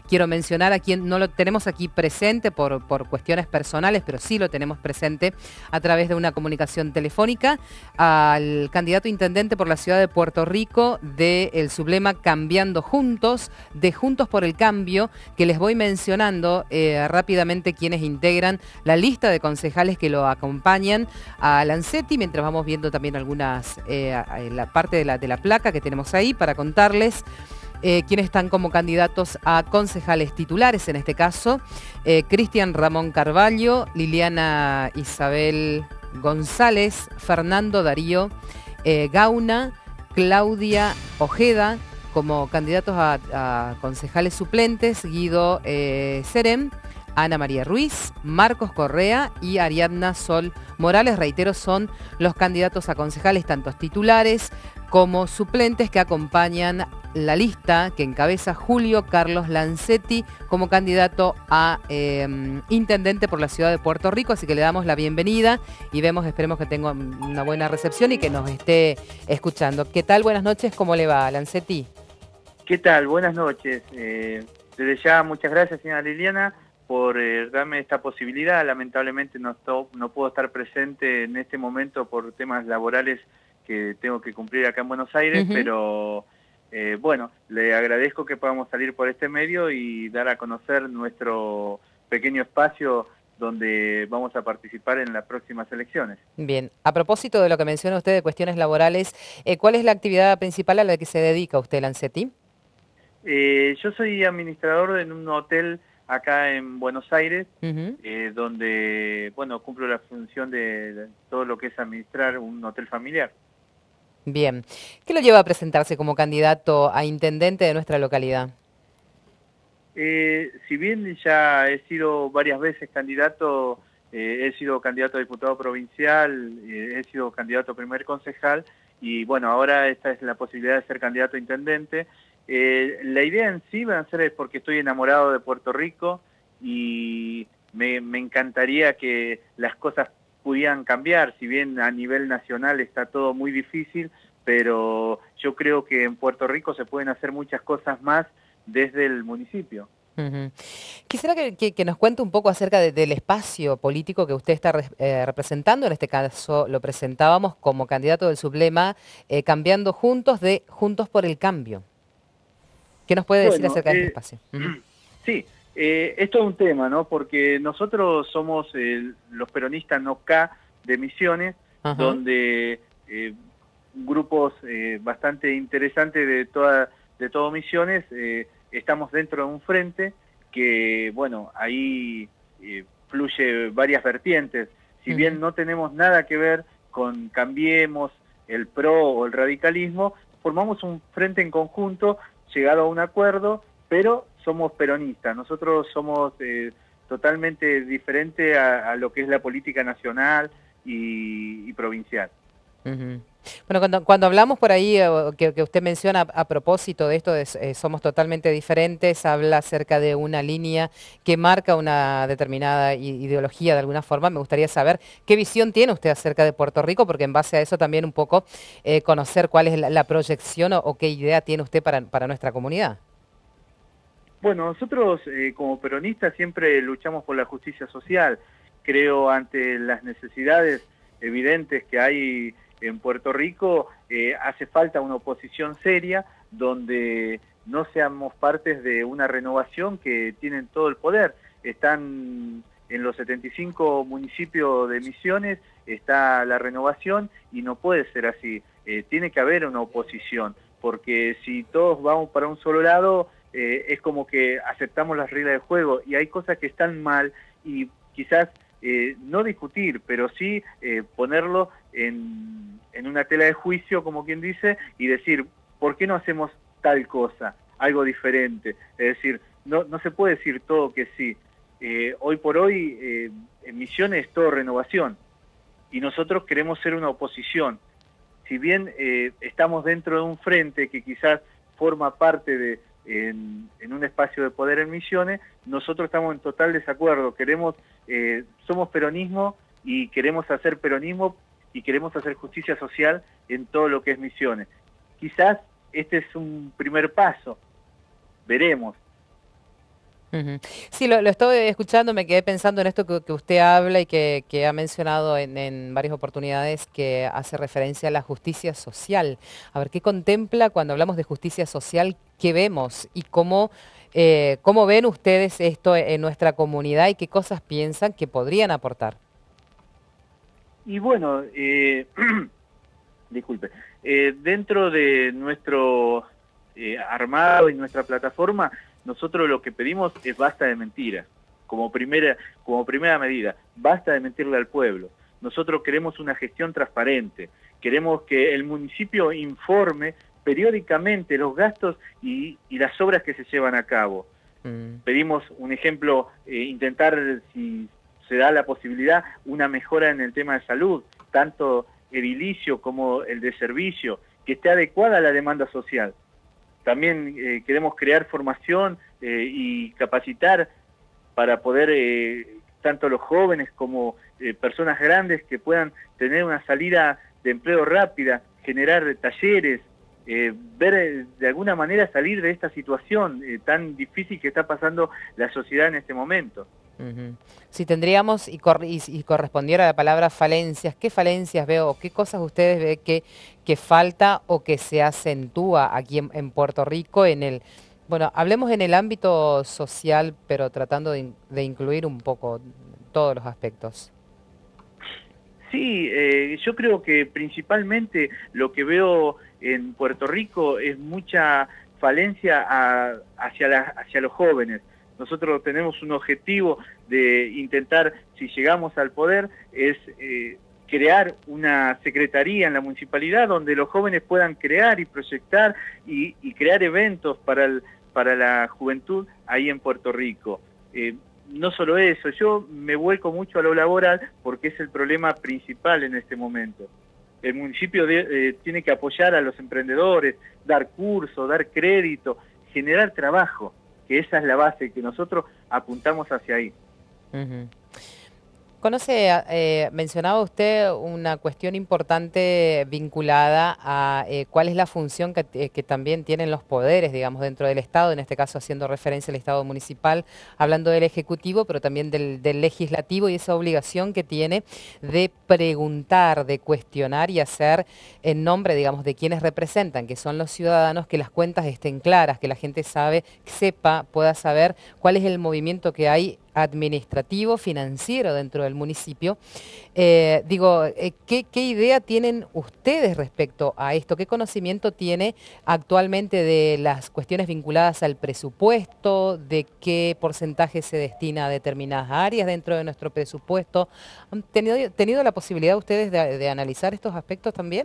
quiero mencionar a quien no lo tenemos aquí presente por cuestiones personales, pero sí lo tenemos presente a través de una comunicación telefónica, al candidato intendente por la ciudad de Puerto Rico del sublema Cambiando Juntos, de Juntos por el Cambio, que les voy mencionando rápidamente quienes integran la lista de concejales que lo acompañan a Lancetti, mientras vamos viendo también algunas, la parte de la placa que tenemos ahí para contarles. Quienes están como candidatos a concejales titulares, en este caso, Cristian Ramón Carvalho, Liliana Isabel González, Fernando Darío Gauna, Claudia Ojeda, como candidatos a concejales suplentes, Guido Serem, Ana María Ruiz, Marcos Correa y Ariadna Sol Morales. Reitero, son los candidatos a concejales, tanto titulares como suplentes, que acompañan la lista que encabeza Julio Carlos Lancetti como candidato a intendente por la ciudad de Puerto Rico. Así que le damos la bienvenida y esperemos que tenga una buena recepción y que nos esté escuchando. ¿Qué tal? Buenas noches, ¿cómo le va, Lancetti? ¿Qué tal? Buenas noches. Desde ya, muchas gracias, señora Liliana, por darme esta posibilidad. Lamentablemente no puedo estar presente en este momento por temas laborales que tengo que cumplir acá en Buenos Aires, pero bueno, le agradezco que podamos salir por este medio y dar a conocer nuestro pequeño espacio donde vamos a participar en las próximas elecciones. Bien, a propósito de lo que menciona usted de cuestiones laborales, ¿cuál es la actividad principal a la que se dedica usted, Lancetti? Yo soy administrador en un hotel acá en Buenos Aires, donde, bueno, cumplo la función de todo lo que es administrar un hotel familiar. Bien. ¿Qué lo lleva a presentarse como candidato a intendente de nuestra localidad? Si bien ya he sido varias veces candidato, he sido candidato a diputado provincial, he sido candidato a primer concejal, y bueno, ahora esta es la posibilidad de ser candidato a intendente. La idea en sí va a ser porque estoy enamorado de Puerto Rico y me encantaría que las cosas pudieran cambiar, si bien a nivel nacional está todo muy difícil, pero yo creo que en Puerto Rico se pueden hacer muchas cosas más desde el municipio. Quisiera que nos cuente un poco acerca del espacio político que usted está representando. En este caso lo presentábamos como candidato del sublema Cambiando Juntos, de Juntos por el Cambio. ¿Qué nos puede decir acerca de este espacio? Sí, esto es un tema, ¿no? Porque nosotros somos los peronistas no K de Misiones, donde grupos bastante interesantes de todo Misiones estamos dentro de un frente que, bueno, ahí fluye varias vertientes. Si bien no tenemos nada que ver con Cambiemos, el PRO o el radicalismo, formamos un frente en conjunto, llegado a un acuerdo, pero somos peronistas. Nosotros somos totalmente diferentes a lo que es la política nacional y provincial. Bueno, cuando hablamos por ahí, que usted menciona a propósito de esto, somos totalmente diferentes, habla acerca de una línea que marca una determinada ideología de alguna forma. Me gustaría saber qué visión tiene usted acerca de Puerto Rico, porque en base a eso también un poco conocer cuál es la proyección o qué idea tiene usted para nuestra comunidad. Bueno, nosotros como peronistas siempre luchamos por la justicia social. Creo ante las necesidades evidentes que hay en Puerto Rico, hace falta una oposición seria donde no seamos partes de una renovación que tienen todo el poder. Están en los 75 municipios de Misiones, está la renovación y no puede ser así. Tiene que haber una oposición, porque si todos vamos para un solo lado, es como que aceptamos las reglas del juego y hay cosas que están mal y quizás no discutir, pero sí ponerlo en una tela de juicio, como quien dice, y decir, ¿por qué no hacemos tal cosa? Algo diferente. Es decir, no se puede decir todo que sí. Hoy por hoy, en Misiones es todo renovación, y nosotros queremos ser una oposición. Si bien estamos dentro de un frente que quizás forma parte en un espacio de poder en Misiones, nosotros estamos en total desacuerdo. Somos peronismo y queremos hacer peronismo y queremos hacer justicia social en todo lo que es Misiones. Quizás este es un primer paso, veremos. Ujú. Sí, lo estoy escuchando, me quedé pensando en esto que usted habla y que ha mencionado en varias oportunidades, que hace referencia a la justicia social. A ver, ¿qué contempla cuando hablamos de justicia social? ¿Qué vemos? ¿Y cómo ven ustedes esto en nuestra comunidad y qué cosas piensan que podrían aportar? Y bueno, disculpe, dentro de nuestro armado y nuestra plataforma, nosotros lo que pedimos es basta de mentiras, como primera medida, basta de mentirle al pueblo. Nosotros queremos una gestión transparente, queremos que el municipio informe periódicamente los gastos y las obras que se llevan a cabo. Mm. Pedimos un ejemplo, intentar, si se da la posibilidad, una mejora en el tema de salud, tanto edilicio como el de servicio, que esté adecuada a la demanda social. También queremos crear formación y capacitar para poder, tanto los jóvenes como personas grandes, que puedan tener una salida de empleo rápida, generar talleres, ver de alguna manera salir de esta situación tan difícil que está pasando la sociedad en este momento. Ujú. Si tendríamos y correspondiera a la palabra falencias, ¿qué falencias veo o qué cosas ustedes ven que falta o que se acentúa aquí en Puerto Rico bueno, hablemos en el ámbito social, pero tratando de incluir un poco todos los aspectos? Sí, yo creo que principalmente lo que veo en Puerto Rico es mucha falencia hacia los jóvenes. Nosotros tenemos un objetivo de intentar, si llegamos al poder, es crear una secretaría en la municipalidad donde los jóvenes puedan crear y proyectar y crear eventos para la juventud ahí en Puerto Rico. No solo eso, yo me vuelco mucho a lo laboral porque es el problema principal en este momento. El municipio tiene que apoyar a los emprendedores, dar cursos, dar crédito, generar trabajo, que esa es la base, que nosotros apuntamos hacia ahí. Ujú. Mencionaba usted una cuestión importante vinculada a cuál es la función que también tienen los poderes, digamos, dentro del Estado, en este caso haciendo referencia al Estado municipal, hablando del Ejecutivo, pero también del Legislativo y esa obligación que tiene de preguntar, de cuestionar y hacer en nombre, digamos, de quienes representan, que son los ciudadanos, que las cuentas estén claras, que la gente sepa, pueda saber cuál es el movimiento que hay administrativo, financiero dentro del municipio. ¿Qué idea tienen ustedes respecto a esto? ¿Qué conocimiento tiene actualmente de las cuestiones vinculadas al presupuesto, de qué porcentaje se destina a determinadas áreas dentro de nuestro presupuesto? ¿Han tenido la posibilidad ustedes de analizar estos aspectos también?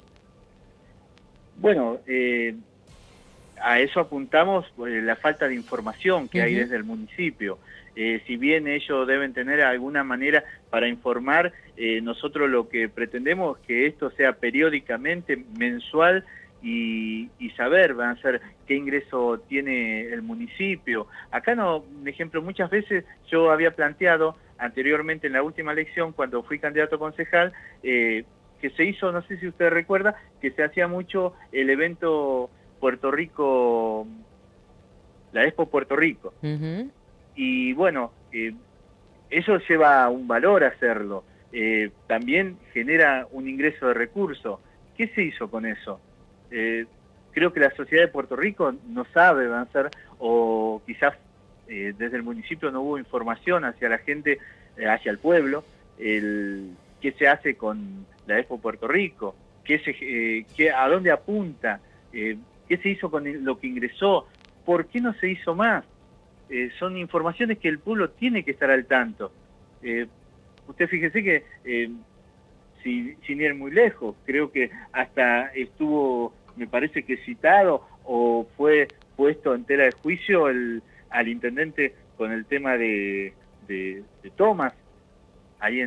Bueno, a eso apuntamos, la falta de información que hay Ujú. desde el municipio. Si bien ellos deben tener alguna manera para informar, nosotros lo que pretendemos es que esto sea periódicamente, mensual, y saber, van a ser qué ingreso tiene el municipio. Acá no, un ejemplo, muchas veces yo había planteado anteriormente en la última elección, cuando fui candidato a concejal, que se hizo, no sé si usted recuerda, que se hacía mucho el evento Puerto Rico, la Expo Puerto Rico. Ujú. Y bueno, eso lleva un valor hacerlo. También genera un ingreso de recursos. ¿Qué se hizo con eso? Creo que la sociedad de Puerto Rico no sabe avanzar, o quizás desde el municipio no hubo información hacia la gente, hacia el pueblo, qué se hace con la Expo Puerto Rico, a dónde apunta, qué se hizo con lo que ingresó, por qué no se hizo más. Son informaciones que el pueblo tiene que estar al tanto. Usted fíjese que, sin ir muy lejos, creo que hasta estuvo, me parece que citado o fue puesto en tela de juicio al intendente con el tema de Tomás, ahí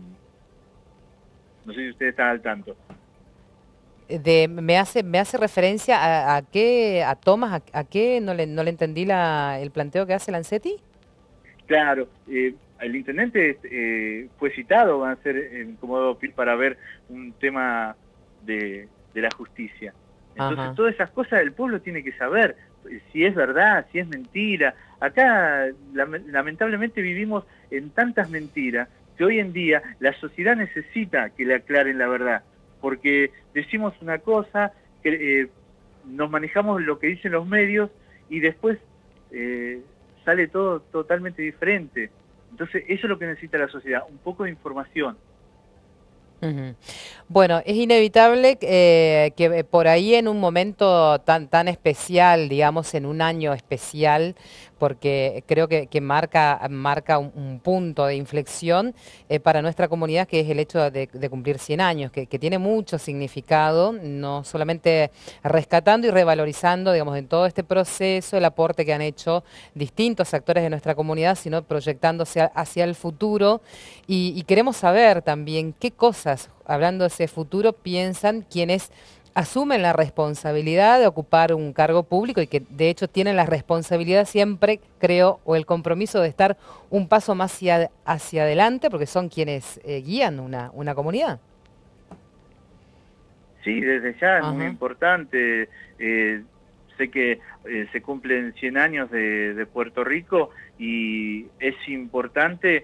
no sé si usted está al tanto. Me hace referencia a qué, a Tomás, a qué, no le entendí el planteo que hace Lancetti. Claro, el intendente fue citado, van a ser en Comodoro Pi para ver un tema de la justicia. Entonces, Ajá. todas esas cosas el pueblo tiene que saber, si es verdad, si es mentira. Acá lamentablemente vivimos en tantas mentiras que hoy en día la sociedad necesita que le aclaren la verdad, porque decimos una cosa, que, nos manejamos lo que dicen los medios y después sale todo totalmente diferente. Entonces eso es lo que necesita la sociedad, un poco de información. Ujú. Bueno, es inevitable que por ahí en un momento tan especial, digamos, en un año especial, porque creo que marca un punto de inflexión para nuestra comunidad, que es el hecho de cumplir 100 años, que tiene mucho significado, no solamente rescatando y revalorizando, digamos, en todo este proceso el aporte que han hecho distintos actores de nuestra comunidad, sino proyectándose hacia el futuro. Y queremos saber también qué cosas, hablando de ese futuro, piensan quienes asumen la responsabilidad de ocupar un cargo público y que de hecho tienen la responsabilidad siempre, creo, o el compromiso de estar un paso más hacia adelante, porque son quienes guían una comunidad. Sí, desde ya es muy Ajá. importante. Sé que se cumplen 100 años de Puerto Rico y es importante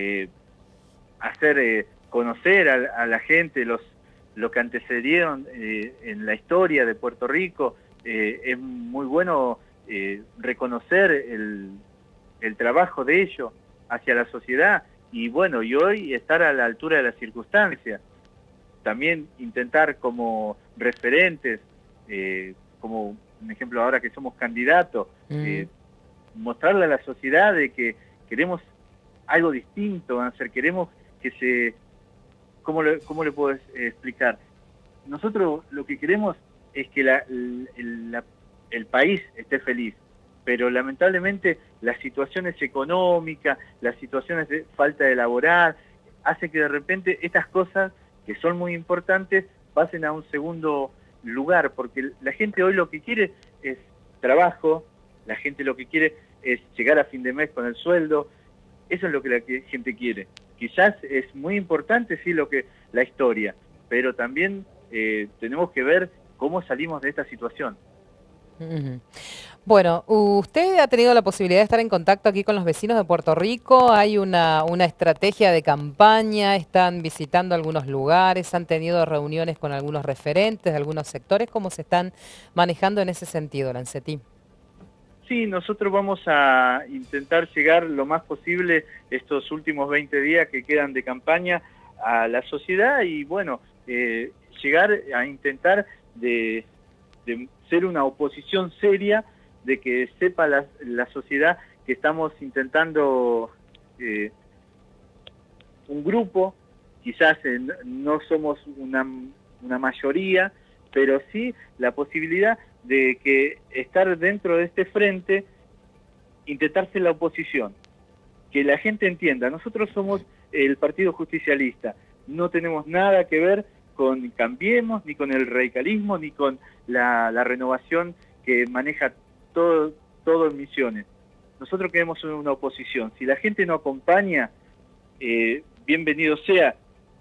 hacer conocer a la gente lo que antecedieron en la historia de Puerto Rico. Es muy bueno reconocer el trabajo de ellos hacia la sociedad y bueno, y hoy estar a la altura de las circunstancias. También intentar como referentes, como un ejemplo ahora que somos candidatos, mostrarle a la sociedad de que queremos algo distinto, queremos que se... ¿Cómo le puedo explicar? Nosotros lo que queremos es que el país esté feliz, pero lamentablemente las situaciones económicas, las situaciones de falta de laboral, hace que de repente estas cosas, que son muy importantes, pasen a un segundo lugar, porque la gente hoy lo que quiere es trabajo, la gente lo que quiere es llegar a fin de mes con el sueldo, eso es lo que la gente quiere. Quizás es muy importante, sí, la historia, pero también tenemos que ver cómo salimos de esta situación. Ujú. Bueno, ¿usted ha tenido la posibilidad de estar en contacto aquí con los vecinos de Puerto Rico? ¿Hay una estrategia de campaña? ¿Están visitando algunos lugares? ¿Han tenido reuniones con algunos referentes de algunos sectores? ¿Cómo se están manejando en ese sentido, Lancetti? Sí, nosotros vamos a intentar llegar lo más posible estos últimos 20 días que quedan de campaña a la sociedad y bueno, llegar a intentar de ser una oposición seria, de que sepa la sociedad que estamos intentando un grupo, quizás no somos una mayoría, pero sí la posibilidad de que estar dentro de este frente, intentar ser la oposición, que la gente entienda, nosotros somos el Partido Justicialista, no tenemos nada que ver con Cambiemos, ni con el radicalismo, ni con la renovación que maneja todo en Misiones. Nosotros queremos una oposición. Si la gente no acompaña, bienvenido sea.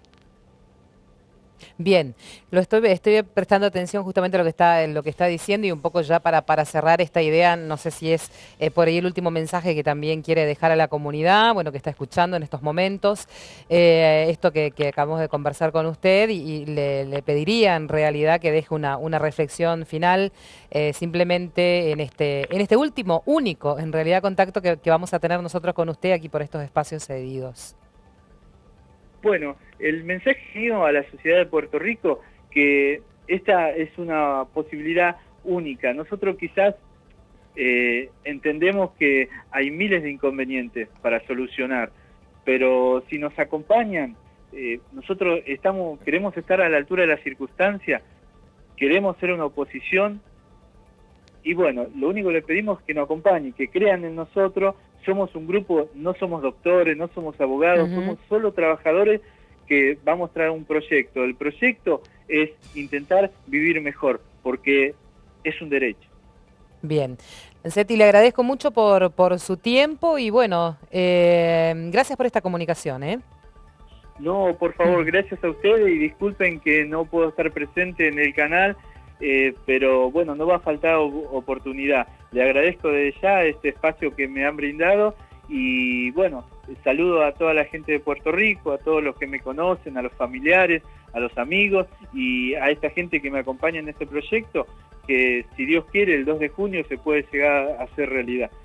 Bien, estoy prestando atención justamente a lo que está diciendo y un poco ya para cerrar esta idea, no sé si es por ahí el último mensaje que también quiere dejar a la comunidad, bueno, que está escuchando en estos momentos, esto que acabamos de conversar con usted y le pediría en realidad que deje una reflexión final simplemente en este último, único, en realidad, contacto que vamos a tener nosotros con usted aquí por estos espacios cedidos. Bueno, el mensaje mío a la sociedad de Puerto Rico, que esta es una posibilidad única. Nosotros quizás entendemos que hay miles de inconvenientes para solucionar, pero si nos acompañan, nosotros queremos estar a la altura de las circunstancias, queremos ser una oposición, y bueno, lo único que le pedimos es que nos acompañen, que crean en nosotros. Somos un grupo, no somos doctores, no somos abogados, somos solo trabajadores que vamos a traer un proyecto. El proyecto es intentar vivir mejor, porque es un derecho. Bien. Lancetti, le agradezco mucho por su tiempo y bueno, gracias por esta comunicación, ¿eh? No, por favor, gracias a ustedes y disculpen que no puedo estar presente en el canal. pero bueno, no va a faltar oportunidad. Le agradezco desde ya este espacio que me han brindado y bueno, saludo a toda la gente de Puerto Rico, a todos los que me conocen, a los familiares, a los amigos y a esta gente que me acompaña en este proyecto, que si Dios quiere el 2 de junio se puede llegar a hacer realidad.